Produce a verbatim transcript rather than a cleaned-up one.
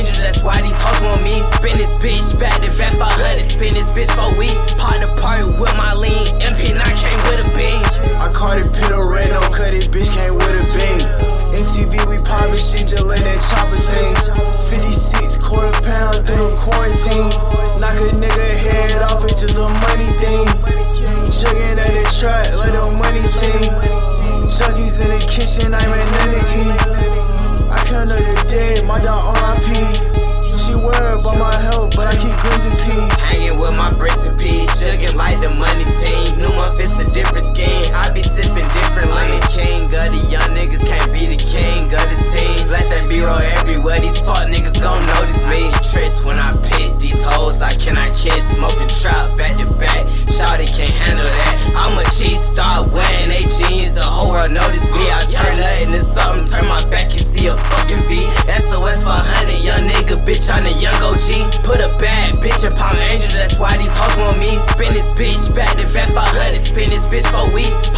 angels, that's why these hoes want me. Spin this bitch back to back five hundred, spin this bitch for weeks. Part the part with my lean, M P nine came with a beam. I caught it Pinarello, cut it, bitch came with a beam. M T V, we poppin' shit, just let that chopper sing. fifty-six, quarter pound through the quarantine. Knock a nigga head off, it's just a money thing. Juggin' at the track like a money team. Junkies in the kitchen, I'm an enemy. I count up the dead, my dog R I P. She worried about my health, but I keep grins and peas. Hanging with my bricks and peas, juggin' like the money team. New month, it's a different scheme, I be sippin' different lane. King of the young niggas, can't be the king of the team. Flash that B-roll everywhere, these fuck niggas gon' notice me. Tricks when I piss, these hoes I cannot kiss. Smoking trap back to back, shawty can't handle that. I'm a cheese star wearing they jeans, the whole world notice me. I turn her into something, turn my back, you see a fucking V. S O S five hundred, young nigga, bitch, I'm the young O G. Put a bad bitch upon angels, that's why these hoes want me. Spin this bitch back to back five hundred, spin this bitch for weeks.